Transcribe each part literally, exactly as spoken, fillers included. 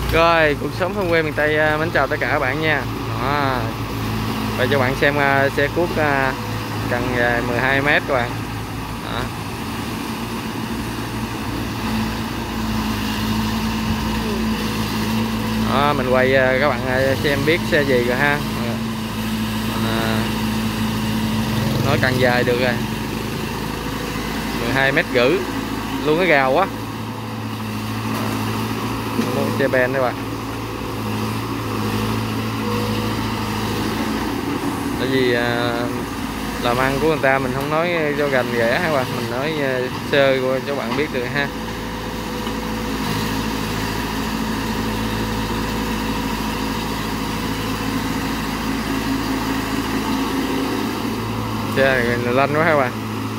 Rồi, cuộc sống thôn quê miền Tây à, mến chào tất cả các bạn nha. Đó. Và cho bạn xem uh, xe cuốc uh, cần dài mười hai mét các bạn. Đó. Đó, mình quay uh, các bạn uh, xem biết xe gì rồi ha. À, nói cần dài được rồi. mười hai mét rưỡi luôn, cái gào quá. Mua xe ben đấy bạn. Tại vì à, làm ăn của người ta mình không nói cho gành rẻ ha bạn, mình nói à, sơ cho các bạn biết được ha. Xe này lanh quá ha bạn.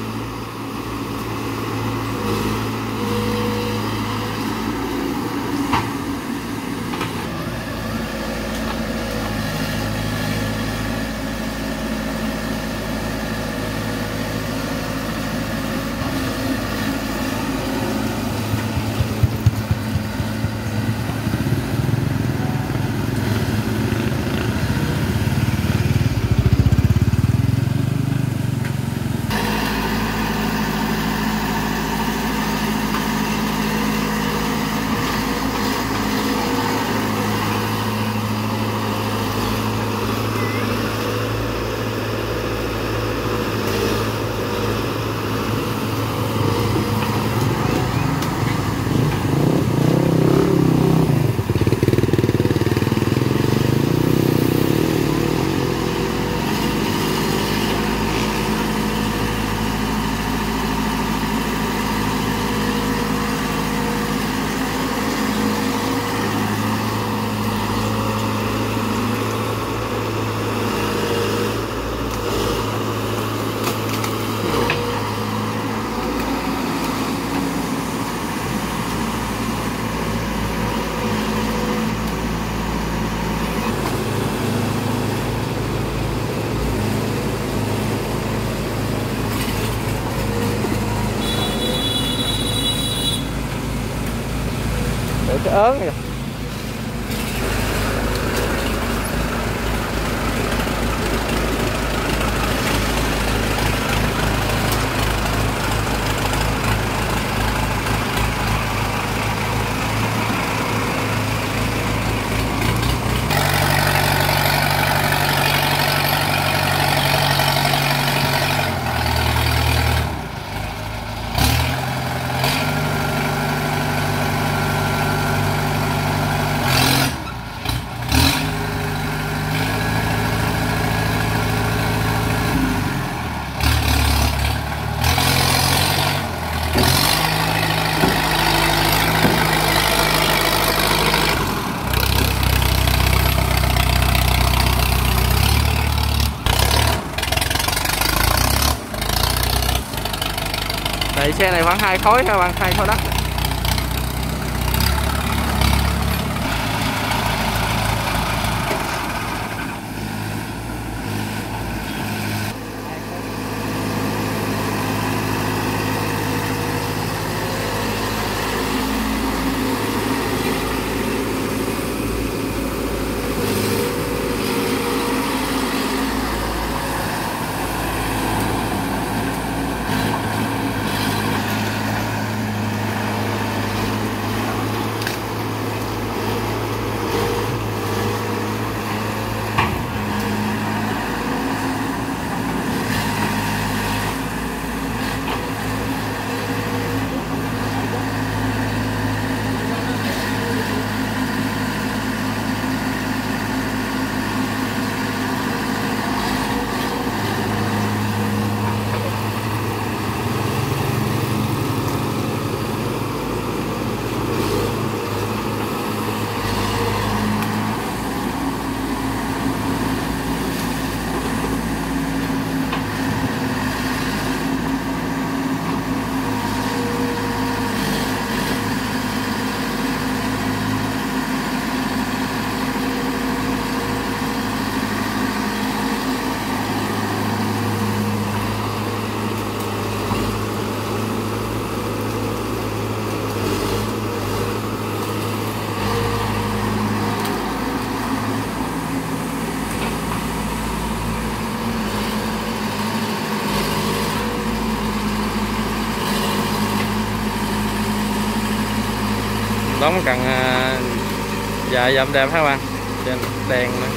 Để cái ớn kìa. Tại xe này khoảng hai khối các bạn, hai khối đất. đóng cần dài dòng đẹp các bạn, trên đèn nữa.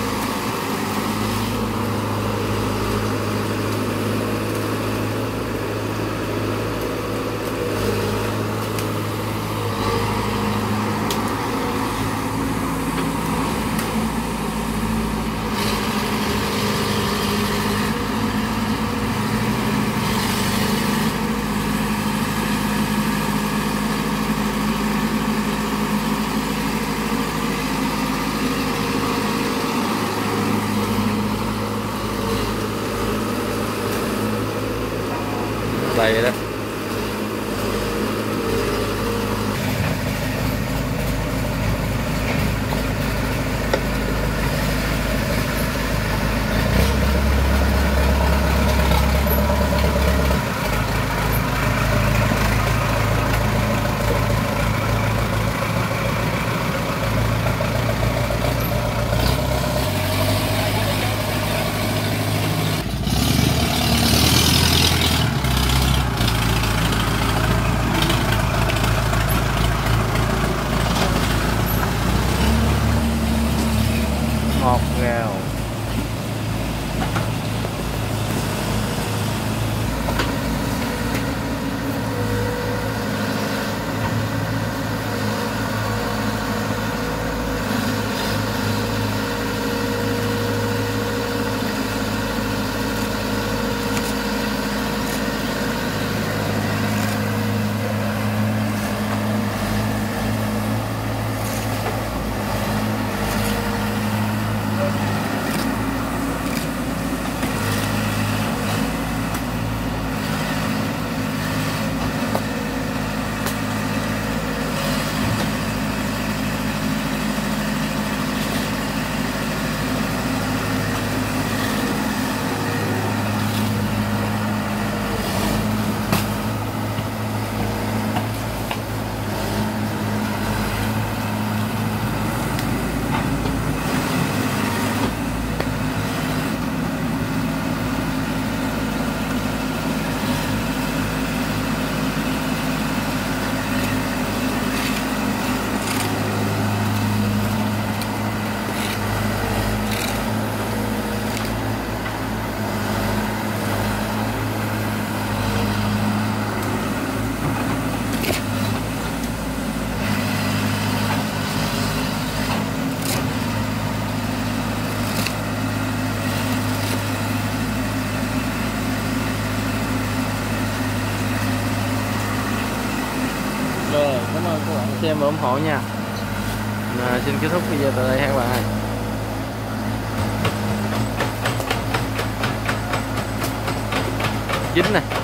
Đây đó. Ngọt ngào. Rồi, cảm ơn các bạn xem và ủng hộ nha. À, xin kết thúc video tại đây các bạn. Chín này.